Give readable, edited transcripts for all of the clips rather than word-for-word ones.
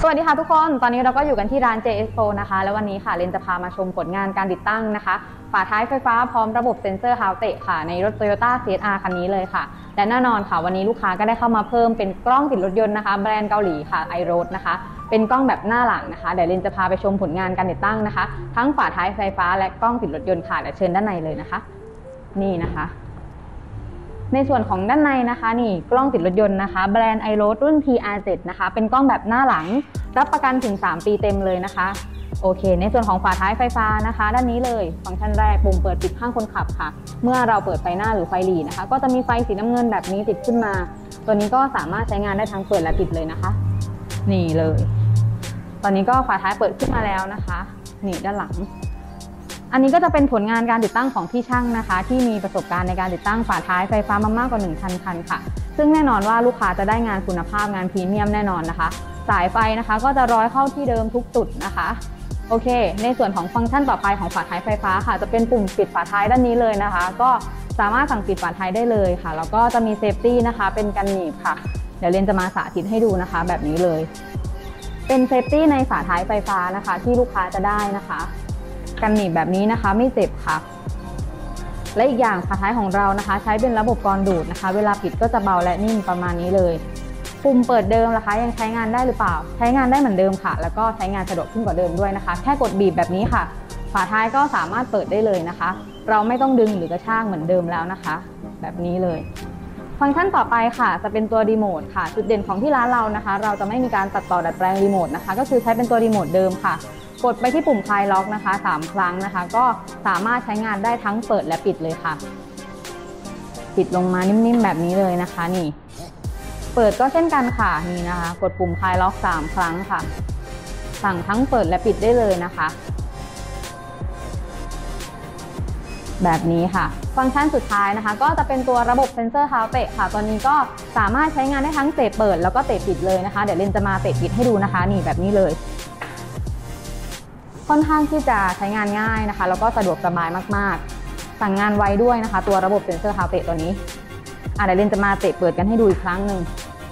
สวัสดีค่ะทุกคนตอนนี้เราก็อยู่กันที่ร้าน JS Pro นะคะแล้ววันนี้ค่ะเรนจะพามาชมผลงานการติดตั้งนะคะฝาท้ายไฟฟ้าพร้อมระบบเซ็นเซอร์ฮาวเตะค่ะในรถ Toyota CHR คันนี้เลยค่ะและแน่นอนค่ะวันนี้ลูกค้าก็ได้เข้ามาเพิ่มเป็นกล้องติดรถยนต์นะคะแบรนด์เกาหลีค่ะ iRoad นะคะเป็นกล้องแบบหน้าหลังนะคะเดี๋ยวเรนจะพาไปชมผลงานการติดตั้งนะคะทั้งฝาท้ายไฟฟ้าและกล้องติดรถยนต์ค่ะเดี๋ยวเชิญด้านในเลยนะคะนี่นะคะในส่วนของด้านในนะคะนี่กล้องติดรถยนต์นะคะแบรนด์ iRoad รุ่น TR7 นะคะเป็นกล้องแบบหน้าหลังรับประกันถึง3ปีเต็มเลยนะคะโอเคในส่วนของฝาท้ายไฟฟ้านะคะด้านนี้เลยฟังก์ชันแรกปุ่มเปิดปิดข้างคนขับค่ะเมื่อเราเปิดไฟหน้าหรือไฟหลีนะคะก็จะมีไฟสีน้ำเงินแบบนี้ติดขึ้นมาตัวนี้ก็สามารถใช้งานได้ทั้งเปิดและปิดเลยนะคะนี่เลยตอนนี้ก็ฝาท้ายเปิดขึ้นมาแล้วนะคะนี่ด้านหลังอันนี้ก็จะเป็นผลงานการติดตั้งของพี่ช่างนะคะที่มีประสบการณ์ในการติดตั้งฝาท้ายไฟฟ้ามามากกว่า 1,000 คันค่ะซึ่งแน่นอนว่าลูกค้าจะได้งานคุณภาพงานพรีเมียมแน่นอนนะคะสายไฟนะคะก็จะร้อยเข้าที่เดิมทุกจุดนะคะโอเคในส่วนของฟังก์ชันต่อไปของฝาท้ายไฟฟ้าค่ะจะเป็นปุ่มปิดฝาท้ายด้านนี้เลยนะคะก็สามารถสั่งปิดฝาท้ายได้เลยค่ะแล้วก็จะมีเซฟตี้นะคะเป็นกันหนีบค่ะเดี๋ยวเรนจะมาสาธิตให้ดูนะคะแบบนี้เลยเป็นเซฟตี้ในฝาท้ายไฟฟ้านะคะที่ลูกค้าจะได้นะคะกันหนีบแบบนี้นะคะไม่เจ็บค่ะและอีกอย่างฝาท้ายของเรานะคะใช้เป็นระบบกรดูดนะคะเวลาปิดก็จะเบาและนิ่มประมาณนี้เลยปุ่มเปิดเดิมนะคะยังใช้งานได้หรือเปล่าใช้งานได้เหมือนเดิมค่ะแล้วก็ใช้งานสะดวกขึ้นกว่าเดิมด้วยนะคะแค่กดบีบแบบนี้ค่ะฝาท้ายก็สามารถเปิดได้เลยนะคะเราไม่ต้องดึงหรือกระชากเหมือนเดิมแล้วนะคะแบบนี้เลยฟังก์ชันต่อไปค่ะจะเป็นตัวรีโมทค่ะจุดเด่นของที่ร้านเรานะคะเราจะไม่มีการตัดต่อดัดแปลงรีโมทนะคะก็คือใช้เป็นตัวรีโมทเดิมค่ะกดไปที่ปุ่มคลายล็อกนะคะ3 ครั้งนะคะก็สามารถใช้งานได้ทั้งเปิดและปิดเลยค่ะปิดลงมานิ่มๆแบบนี้เลยนะคะนี่เปิดก็เช่นกันค่ะนี่นะคะกดปุ่มคลายล็อก3 ครั้งค่ะสั่งทั้งเปิดและปิดได้เลยนะคะแบบนี้ค่ะฟังก์ชันสุดท้ายนะคะก็จะเป็นตัวระบบเซ็นเซอร์เท้าเตะค่ะตัวนี้ก็สามารถใช้งานได้ทั้งเตะเปิดแล้วก็เตะปิดเลยนะคะเดี๋ยวเรนจะมาเตะปิดให้ดูนะคะนี่แบบนี้เลยค่อนข้างที่จะใช้งานง่ายนะคะแล้วก็สะดวกสบายมากๆสั่งงานไวด้วยนะคะตัวระบบเซ็นเซอร์เท้าเตะตัวนี้เดี๋ยวเรนจะมาเตะเปิดกันให้ดูอีกครั้งหนึ่ง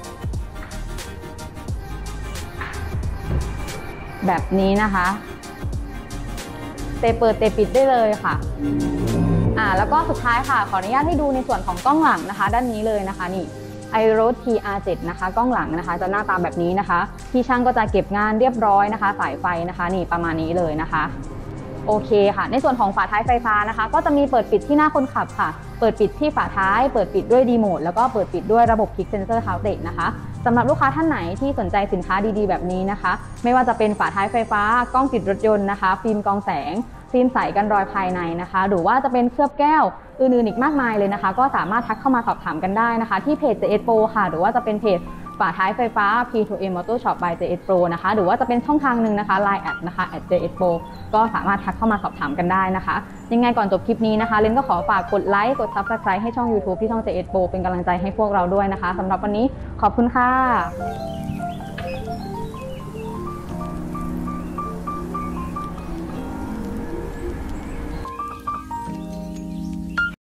แบบนี้นะคะเตะเปิดเตะปิดได้เลยค่ะแล้วก็สุดท้ายค่ะขออนุญาตให้ดูในส่วนของกล้องหลังนะคะด้านนี้เลยนะคะนี่ iRoad TR7 นะคะกล้องหลังนะคะจะหน้าตาแบบนี้นะคะพี่ช่างก็จะเก็บงานเรียบร้อยนะคะสายไฟนะคะนี่ประมาณนี้เลยนะคะโอเคค่ะในส่วนของฝาท้ายไฟฟ้านะคะก็จะมีเปิดปิดที่หน้าคนขับค่ะเปิดปิดที่ฝาท้ายเปิดปิดด้วยรีโมทแล้วก็เปิดปิดด้วยระบบคลิกเซนเซอร์เท้าเตะนะคะสำหรับลูกค้าท่านไหนที่สนใจสินค้าดีๆแบบนี้นะคะไม่ว่าจะเป็นฝาท้ายไฟฟ้ากล้องติดรถยนต์นะคะฟิล์มกรองแสงฟิล์มใสกันรอยภายในนะคะหรือว่าจะเป็นเคลือบแก้วอื่นๆอีกมากมายเลยนะคะก็สามารถทักเข้ามาสอบถามกันได้นะคะที่เพจ JS Pro ค่ะหรือว่าจะเป็นเพจฝาท้ายไฟฟ้า P2M Motor Shop by JS Pro นะคะหรือว่าจะเป็นช่องทางหนึ่งนะคะ Line@ นะคะ @JS Pro ก็สามารถทักเข้ามาสอบถามกันได้นะคะยังไงก่อนจบคลิปนี้นะคะเรนก็ขอฝากกดไลค์กด Subscribe ให้ช่อง YouTube ที่ช่อง JS Pro เป็นกำลังใจให้พวกเราด้วยนะคะสำหรับวันนี้ขอบคุณค่ะ